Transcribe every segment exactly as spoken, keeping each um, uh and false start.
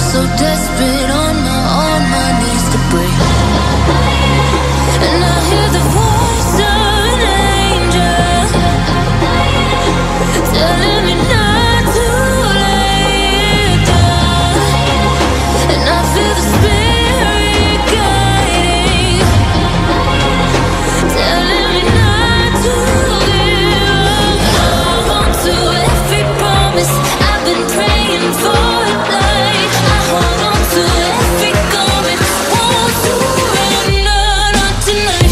so desperate on my own, my knees to break. And I hear the voice of an angel telling me not to lay it down. And I feel the spirit guiding, telling me not to give up. Hold on to every promise I've been praying for. Like I hold on to every garment, won't surrender, not tonight.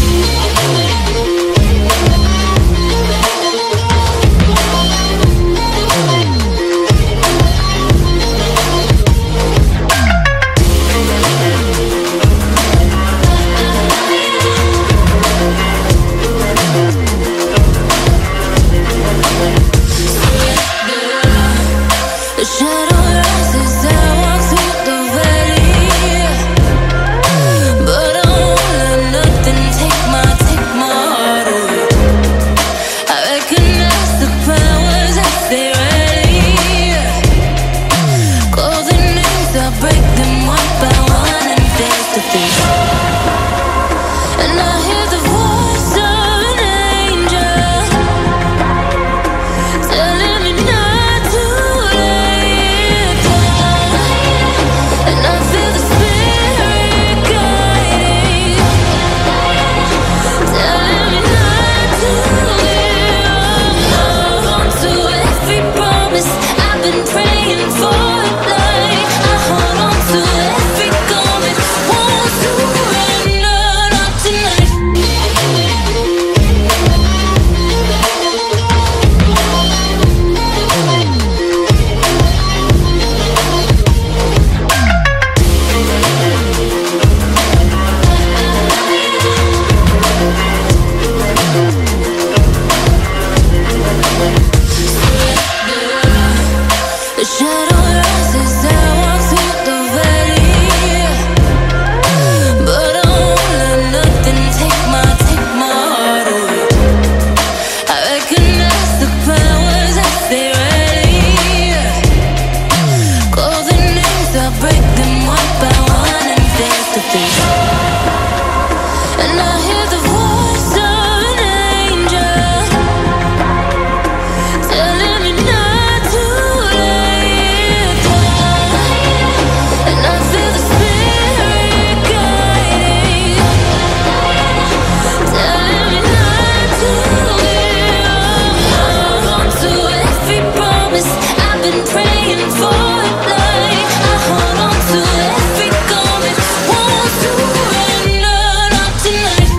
The shadow rises, I walk through the valley, but I won't let nothing take my, take my heart away. I recognize the powers as they rally, call the names, I break them one by one and face to face. And I hear the voice of an angel telling me not to lay it down. And I feel the spirit guiding, telling me not to give up. Hold on to every promise I've been praying for. Like I hold on to every garment, won't surrender, not tonight. The shadow rises, I walk through the valley, but I won't let nothing take my, take my heart away. I recognize the powers as they rally, call the names, I break them one by one and face to face. And I hear the voice of an angel telling me not to lay it down. And I feel the spirit guiding, telling me not to give up. Hold on to every promise I've been praying for. Like I hold on to every garment, won't surrender, not tonight.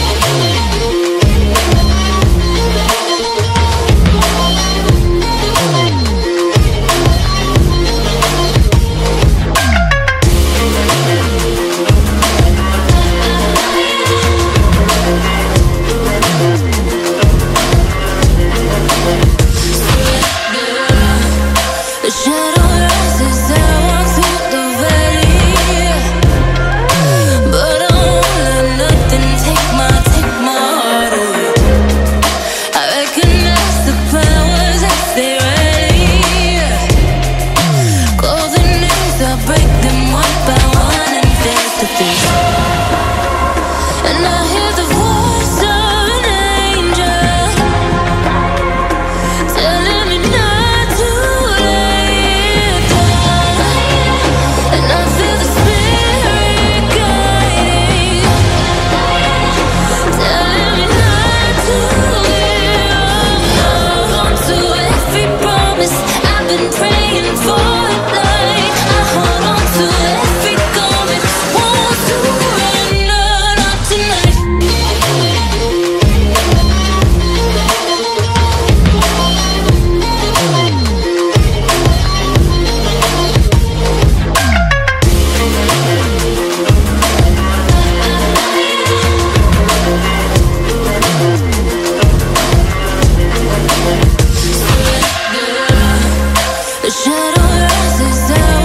The shadow rises, I walk through the valley, but I won't let nothing take my, take my heart away. I recognize the powers as they rally, call the names, I break them one by one and face to face. And I hear the voice of an angel telling me not to lay it down. And I feel the spirit guiding, telling me not to give up. Hold on to every promise I've been praying for. Like I hold on to every garment, won't surrender, not tonight. The shadow rises, I